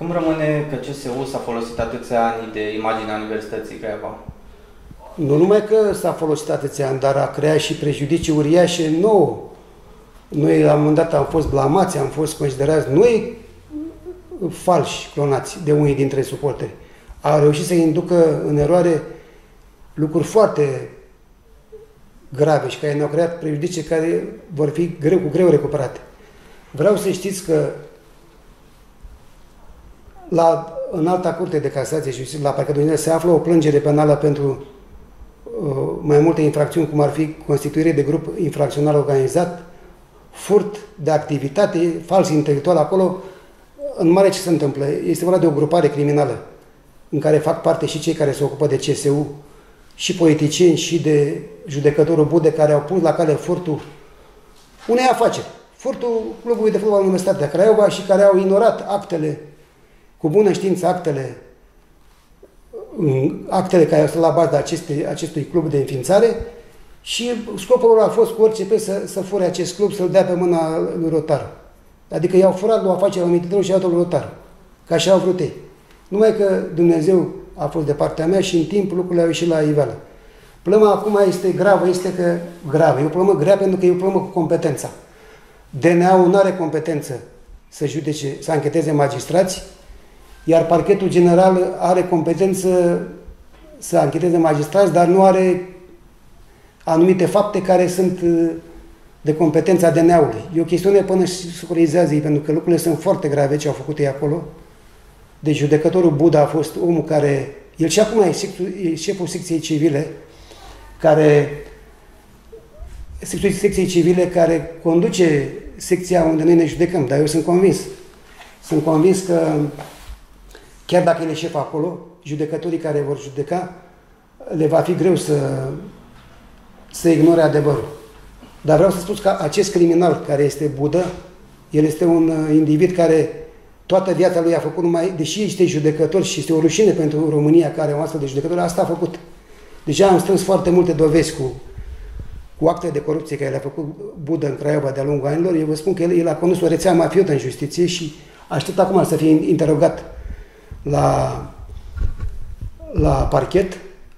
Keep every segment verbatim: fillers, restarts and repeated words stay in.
Cum rămâne că C S U s-a folosit atâția ani de imaginea Universității Craiova? Nu numai că s-a folosit atâția ani, dar a creat și prejudicii uriașe nouă. Noi la un moment dat am fost blamați, am fost considerați noi falși, clonați de unii dintre suporteri. A reușit să inducă în eroare lucruri foarte grave și care ne-au creat prejudicii care vor fi greu, cu greu recuperate. Vreau să știți că la, în alta curte de casație și la parchetul se află o plângere penală pentru uh, mai multe infracțiuni, cum ar fi constituire de grup infracțional organizat, furt de activitate, fals intelectual acolo. În mare ce se întâmplă? Este vorba de o grupare criminală în care fac parte și cei care se ocupă de C S U, și politicieni, și de judecătorul Bude, care au pus la cale furtul unei afaceri. Furtul Clubului de Fotbal Universitatea Craiova și care au ignorat actele, cu bună știință, actele, actele care sunt la baza acestei, acestui club de înființare, și scopul lor a fost cu orice preț să, să fure acest club, să-l dea pe mâna lui Rotaru. Adică i-au furat lui afacerea Mititelor și i-au dat lui Rotaru. Că așa au vrut ei. Numai că Dumnezeu a fost de partea mea și în timp lucrurile au ieșit la iveală. Problema acum este gravă, este că gravă. E o problemă grea pentru că e o problemă cu competența. D N A-ul nu are competență să judece, să ancheteze magistrați, iar parchetul general are competență să ancheteze magistrați, dar nu are anumite fapte care sunt de competența D N A-ului. E o chestiune până și securizează ei, pentru că lucrurile sunt foarte grave ce au făcut ei acolo. Deci judecătorul Buda a fost omul care, el și acum e șeful secției civile, care, secției civile care conduce secția unde noi ne judecăm, dar eu sunt convins. Sunt convins că chiar dacă el e șef acolo, judecătorii care vor judeca, le va fi greu să, să ignore adevărul. Dar vreau să spun că acest criminal care este Budă, el este un individ care toată viața lui a făcut numai, deși este judecător și este o rușine pentru România care are o astfel de judecător, asta a făcut. Deja am strâns foarte multe dovezi cu, cu acte de corupție care le-a făcut Budă în Craiova de-a lungul anilor. Eu vă spun că el, el a condus o rețea mafiotă în justiție și aștept acum să fie interogat la, la parchet.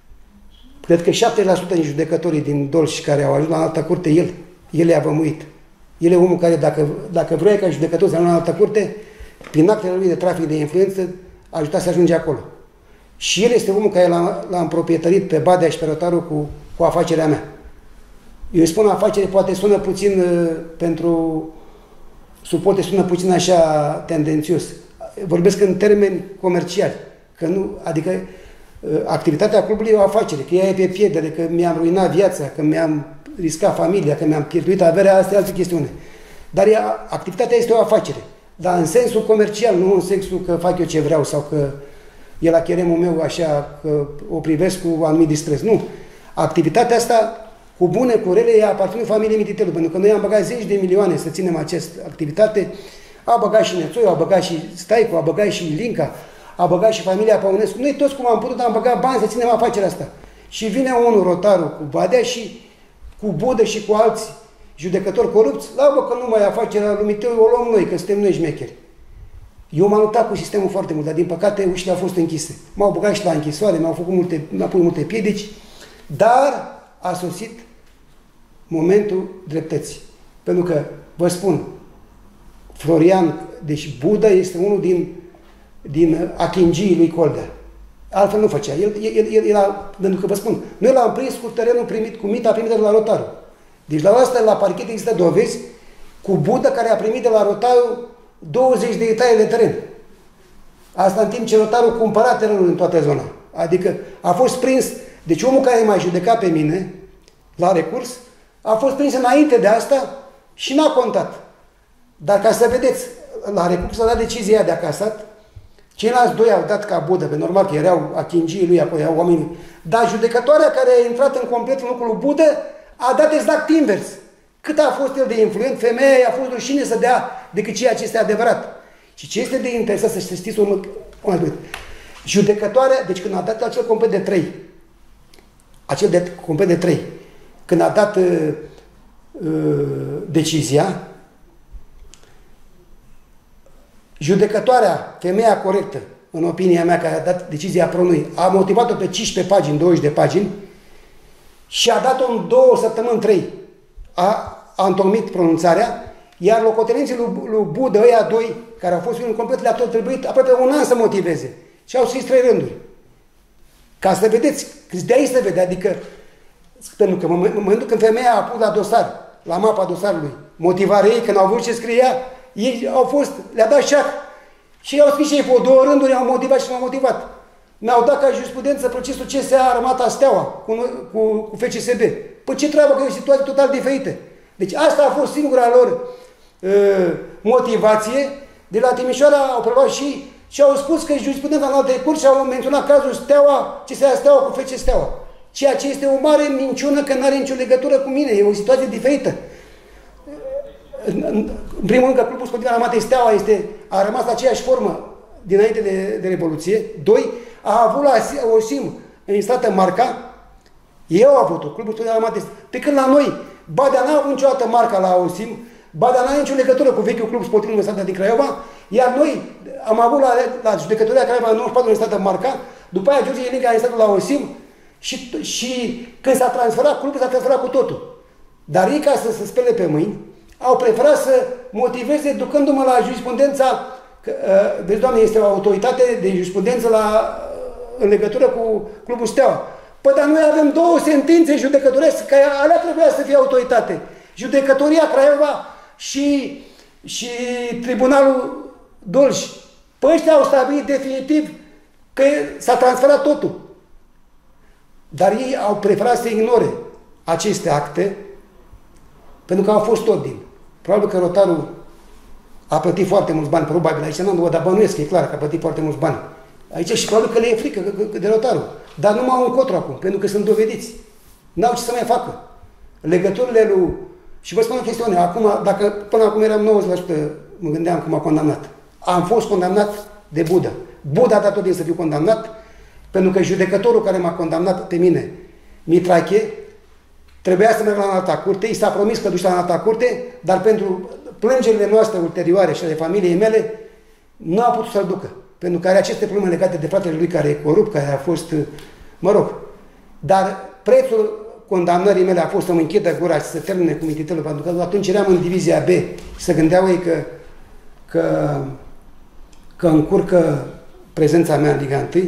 Cred că șaptezeci la sută din judecătorii din Dolj care au ajuns la alta curte, el, el i-a vămuit. El e omul care, dacă, dacă vrea ca judecător să ajungă la alta curte, prin actele lui de trafic de influență, a ajutat să ajunge acolo. Și el este omul care l-a împroprietărit pe Badea și pe Rotaru cu, cu afacerea mea. Eu îi spun afacere, poate sună puțin uh, pentru suporte, sună puțin așa tendențios. Vorbesc în termeni comerciali. Că nu, adică uh, activitatea clubului e o afacere, că ea e pe pierdere, că mi-am ruinat viața, că mi-am riscat familia, că mi-am pierduit averea, asta e altă chestiune. Dar ea, activitatea este o afacere. Dar în sensul comercial, nu în sensul că fac eu ce vreau sau că e la cheremul meu așa, că o privesc cu anumit dispreț. Nu. Activitatea asta, cu bune, cu rele, ea aparține familiei Mititelu, pentru că noi am băgat zeci de milioane să ținem această activitate. A băgat și Nețoiu, a băgat și Staicu, a băgat și Linca, a băgat și familia Păunescu. Noi toți cum am putut am băgat bani să ținem afacerea asta. Și vine unul, Rotaru, cu Badea și cu Budă și cu alți judecători corupți, la bă, că nu mai afacerea lui Miteu, o luăm noi, că suntem noi șmecheri. Eu m-am luptat cu sistemul foarte mult, dar din păcate ușile au fost închise. M-au băgat și la închisoare, mi-au făcut multe, mi-au pus multe piedici, dar a sosit momentul dreptății. Pentru că, vă spun, Florian, deci Budă este unul din, din achingii lui Coldea. Altfel nu făcea. El, el, el, el a, pentru că vă spun, noi l-am prins cu terenul primit, cu mita primită de la Rotaru. Deci la asta, la parchet, există dovezi cu Budă care a primit de la Rotaru douăzeci de hectare de teren. Asta în timp ce Rotaru cumpăra terenul în toată zona. Adică a fost prins, deci omul care m-a judecat pe mine la recurs, a fost prins înainte de asta și n-a contat. Dar ca să vedeți, la recurs a dat decizia de acasat, ceilalți doi au dat ca Budă, pe normal că erau achingii lui, acolo erau oameni. Dar judecătoarea care a intrat în complet în locul lui Budă a dat exact invers. Cât a fost el de influent, femeia a fost rușine să dea decât ceea ce este adevărat. Și ce este de interesat să știți un lucru. Judecătoarea, deci când a dat acel complet de trei, acel de, complet de trei, când a dat uh, uh, decizia, Judecătoarea, femeia corectă, în opinia mea, care a dat decizia pronui, a motivat-o pe cincisprezece pagini, douăzeci de pagini și a dat-o în două săptămâni, trei. A, a întocmit pronunțarea, iar locotenenții lui, lui Budă, ăia doi, care au fost în complet, le-a tot trebuit aproape un an să motiveze. Și au scris trei rânduri. Ca să vedeți, de aici se vede, adică, pentru că în momentul când femeia a pus la dosar, la mapa dosarului, motivarea ei, când au văzut ce scria, ei au fost, le-a dat șac și au scris și ei pe două rânduri, au motivat și m-au motivat. Mi-au dat ca jurisprudență procesul C S A Armata Steaua cu, cu, cu F C S B. Păi ce treabă, că e o situație total diferită. Deci asta a fost singura lor uh, motivație. De la Timișoara au preluat și și au spus că jurisprudența în alte curți și au menționat cazul Steaua, C S A Steaua cu F C Steaua. Ceea ce este o mare minciună, că nu are nicio legătură cu mine, e o situație diferită. În primul rând că Clubul Sportiv Armatei Steaua este, a rămas la aceeași formă dinainte de, de Revoluție. Doi, a avut la OSIM înregistrată marca, ei au avut-o, Clubul Sportiv Armatei Steaua. Pe când la noi, Badea n-a avut niciodată marca la OSIM, Badea n-are nicio legătură cu vechiul Club Sportiv Universitatea din Craiova, iar noi am avut la, la judecătoria Craiova în nouăzeci și patru înregistrată marca, după aia George Ienica a înregistrat la OSIM și, și când s-a transferat clubul, s-a transferat cu totul. Dar ei, ca să se spele pe mâini, au preferat să motiveze ducându-mă la jurisprudența, că, uh, vezi, Doamne, este o autoritate de jurisprudență la, uh, în legătură cu Clubul Steaua. Păi, dar noi avem două sentințe judecătorești, care alea trebuia să fie autoritate. Judecătoria Craiova și, și Tribunalul Dolj. Păi ăștia au stabilit definitiv că s-a transferat totul. Dar ei au preferat să ignore aceste acte, pentru că au fost ordini. Probabil că Rotarul a plătit foarte mulți bani, probabil, aici nu, dar bănuiesc, e clar că a plătit foarte mulți bani. Aici și probabil că le e frică de Rotarul. Dar nu m-au încotro acum, pentru că sunt dovediți. N-au ce să mai facă. Legăturile lui... Și vă spun o chestiune, acum, dacă până acum eram nouăzeci la sută, mă gândeam că m-a condamnat. Am fost condamnat de Buda. Buda a dat ordine să fiu condamnat, pentru că judecătorul care m-a condamnat pe mine, Mitrache, trebuia să merg la alta curte, i s-a promis că duce la alta curte, dar pentru plângerile noastre ulterioare și ale familiei mele, nu a putut să-l ducă. Pentru că are aceste probleme legate de fratele lui care e corupt, care a fost, mă rog. Dar prețul condamnării mele a fost să mă închidă gura și să termine cu mititelul, pentru că atunci eram în divizia B și să gândeau ei că, că, că încurcă prezența mea în Liga unu.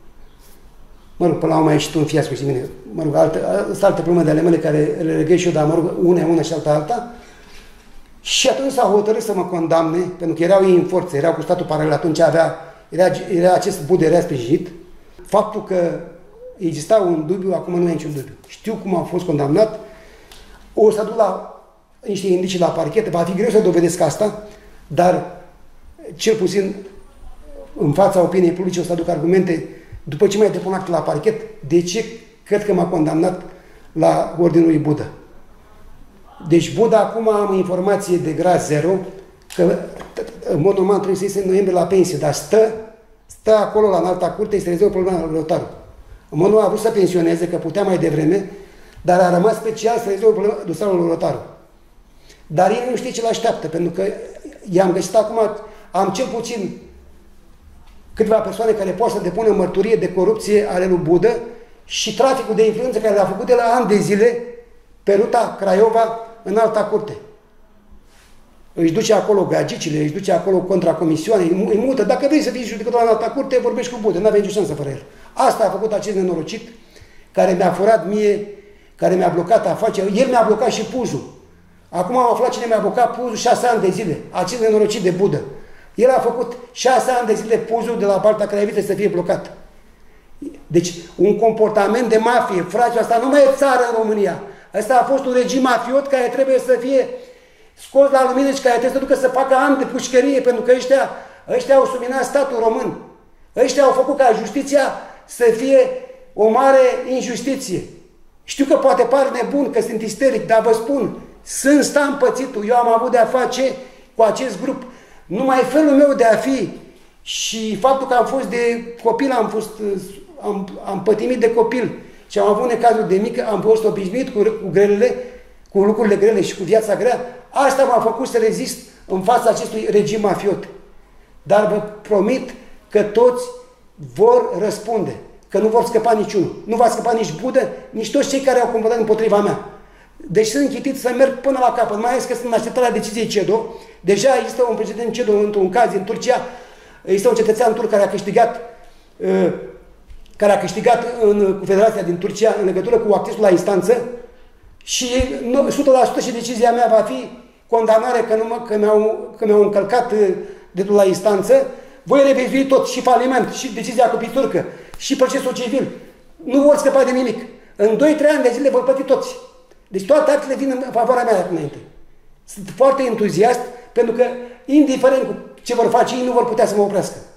Mă rog, până la urmă a ieșit un fiasco și mine. Mă rog, altă, sunt alte probleme de ale mele care le regăi și eu, dar mă rog, una, una și alta, alta. Și atunci s-a hotărât să mă condamne, pentru că erau ei în forță, erau cu statul paralel, atunci avea, era, era acest Budă era sprijinit. Faptul că exista un dubiu, acum nu e niciun dubiu. Știu cum am fost condamnat, o să duc la niște indicii la parchet, va fi greu să dovedesc asta, dar cel puțin în fața opiniei publice o să aduc argumente după ce mai depun actul la parchet, de ce cred că m-a condamnat la ordinul lui Budă. Deci Buda, acum am informație de grad zero, că în mod normal trebuie să iese în noiembrie la pensie, dar stă, stă acolo la înalta curte, este rezolvă problema lui Rotaru. În mod normal a vrut să pensioneze, că putea mai devreme, dar a rămas special să rezolvă problema dosarul lui Rotaru. Dar el nu știe ce l-așteaptă, pentru că i-am găsit acum, am cel puțin câteva persoane care pot să depună mărturie de corupție ale lui Budă și traficul de influență care l-a făcut de la ani de zile pe ruta Craiova în alta curte. Își duce acolo gagicile, își duce acolo contracomisioane, îi mută. Dacă vrei să fii judecător în alta curte, vorbești cu Budă, n-avea nicio șansă fără el. Asta a făcut acest nenorocit care mi-a furat mie, care mi-a blocat afacerea. El mi-a blocat și Puzul. Acum am aflat cine mi-a blocat Puzul șase ani de zile. Acest nenorocit de Budă. El a făcut șase ani de zile Puzul de la Balta Craiovite să fie blocat. Deci, un comportament de mafie, frate, asta nu mai e țară în România. Asta a fost un regim mafiot care trebuie să fie scos la lumină și care trebuie să ducă să facă ani de pușcărie, pentru că ăștia, ăștia au subminat statul român. Ăștia au făcut ca justiția să fie o mare injustiție. Știu că poate par nebun, că sunt isteric, dar vă spun, sunt sta împățitul. Eu am avut de-a face cu acest grup. Numai felul meu de a fi și faptul că am fost de copil, am fost, am, am pătimit de copil și am avut necazuri de mic, am fost obișnuit cu, cu grelele, cu lucrurile grele și cu viața grea, asta m-a făcut să rezist în fața acestui regim mafiot. dar vă promit că toți vor răspunde, că nu vor scăpa niciunul. Nu va scăpa nici Budă, nici toți cei care au combatat împotriva mea. Deci sunt închitit să merg până la capăt, mai ales că sunt în așteptarea deciziei CEDO. Deja există un precedent CEDO într-un caz în Turcia, există un cetățean turc care a câștigat, care a câștigat în Confederația din Turcia în legătură cu accesul la instanță și o sută la sută și decizia mea va fi condamnare că, nu mă, că mi-au mi încălcat dreptul la instanță. Voi revizui tot, și faliment, și decizia copii turcă, și procesul civil. Nu vor scăpa de nimic. În doi trei ani de zile vor plăti toți. Deci toate actele vin în favoarea mea de acum înainte. Sunt foarte entuziast, pentru că, indiferent cu ce vor face, ei nu vor putea să mă oprească.